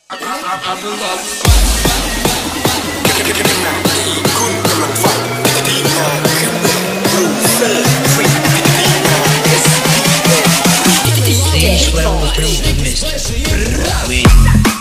คุณกำลังฟังดีงานคือบรูเซอร์ฟรีดีงาน Stage level build the mist.